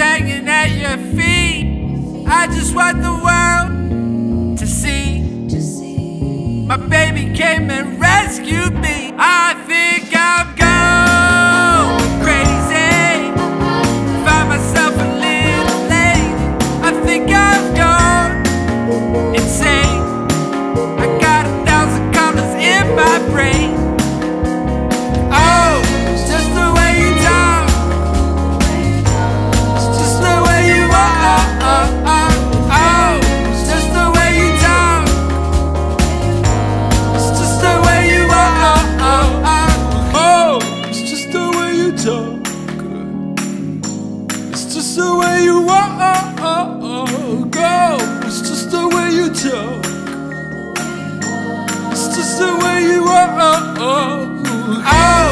hanging at your feet. I just want the world to see. My baby came and rescued me. I think I'm going crazy. Find myself a little late. I think I've gone insane. I got 1,000 colors in my brain. Oh, it's just the way you talk. It's just the way you are. Oh, it's just the way you talk. It's just the way you are. Oh, it's just the way you talk. It's just the way you are. Go, it's just the way you talk. It's just the way you are. Oh.